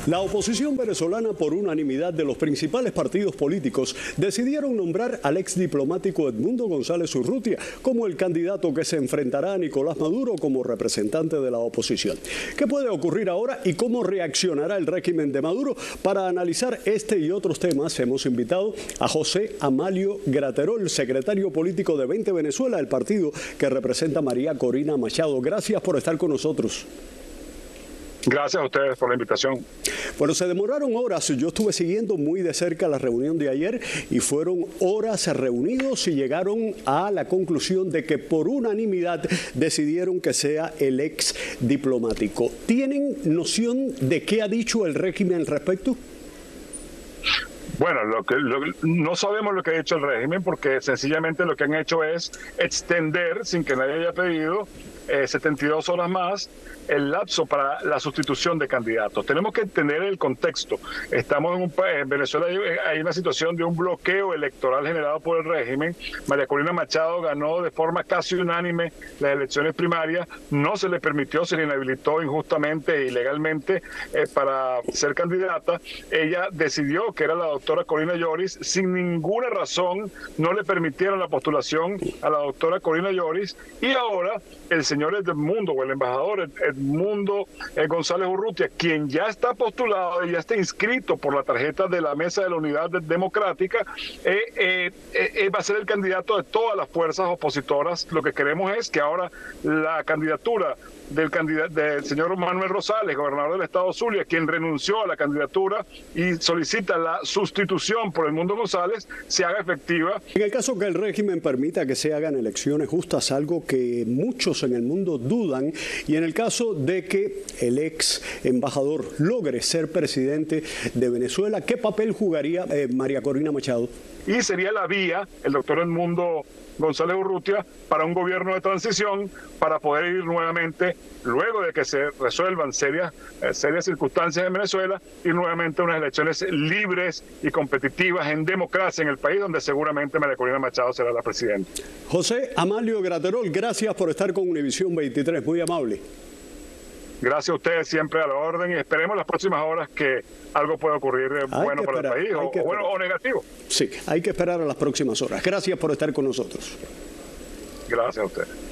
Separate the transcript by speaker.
Speaker 1: La oposición venezolana, por unanimidad de los principales partidos políticos, decidieron nombrar al ex diplomático Edmundo González Urrutia como el candidato que se enfrentará a Nicolás Maduro como representante de la oposición. ¿Qué puede ocurrir ahora y cómo reaccionará el régimen de Maduro? Para analizar este y otros temas hemos invitado a José Amalio Graterol, secretario político de 20 Venezuela, el partido que representa a María Corina Machado. Gracias por estar con nosotros.
Speaker 2: Gracias a ustedes por la invitación.
Speaker 1: Bueno, se demoraron horas. Yo estuve siguiendo muy de cerca la reunión de ayer y fueron horas reunidos y llegaron a la conclusión de que por unanimidad decidieron que sea el ex diplomático. ¿Tienen noción de qué ha dicho el régimen al respecto?
Speaker 2: Bueno, no sabemos lo que ha hecho el régimen porque sencillamente lo que han hecho es extender, sin que nadie haya pedido, 72 horas más el lapso para la sustitución de candidatos. Tenemos que entender el contexto. Estamos en un país, en Venezuela hay una situación de un bloqueo electoral generado por el régimen. María Corina Machado ganó de forma casi unánime las elecciones primarias, no se le permitió, se le inhabilitó injustamente e ilegalmente para ser candidata. Ella decidió que era la doctora Corina Lloris, sin ninguna razón no le permitieron la postulación a la doctora Corina Lloris, y ahora el señor Edmundo, o el embajador Edmundo González Urrutia, quien ya está postulado y ya está inscrito por la tarjeta de la Mesa de la Unidad Democrática, va a ser el candidato de todas las fuerzas opositoras. Lo que queremos es que ahora la candidatura del señor Manuel Rosales, gobernador del estado Zulia, quien renunció a la candidatura y solicita la sustitución por Edmundo González, se haga efectiva.
Speaker 1: En el caso que el régimen permita que se hagan elecciones justas, algo que muchos en el mundo dudan, y en el caso de que el ex embajador logre ser presidente de Venezuela, ¿qué papel jugaría María Corina Machado?
Speaker 2: Y sería la vía, el doctor Edmundo González Urrutia, para un gobierno de transición, para poder ir nuevamente, luego de que se resuelvan serias circunstancias en Venezuela, ir nuevamente a unas elecciones libres y competitivas en democracia en el país, donde seguramente María Corina Machado será la presidenta.
Speaker 1: José Amalio Graterol, gracias por estar con Univisión 23, muy amable.
Speaker 2: Gracias a ustedes, siempre a la orden, y esperemos las próximas horas que algo pueda ocurrir bueno para el país, o bueno o negativo.
Speaker 1: Sí, hay que esperar a las próximas horas. Gracias por estar con nosotros.
Speaker 2: Gracias a ustedes.